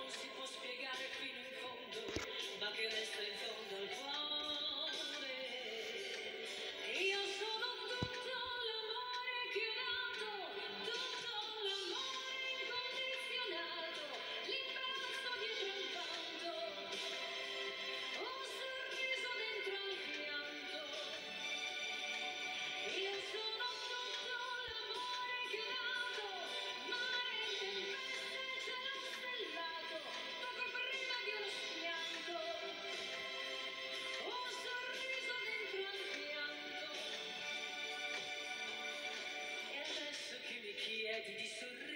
non si può spiegare fino in fondo, ma che resta in fondo al cuore. Io sono tutto l'amore che ho dato, tutto l'amore incondizionato, l'imbarazzo dietro al vanto, un sorriso dentro al pianto. Io sono tutto l'amore che ho dato, mare in tempesta e cielo stellato, poco prima di uno schianto, un sorriso dentro al pianto. E adesso che mi chiedi di sorridere,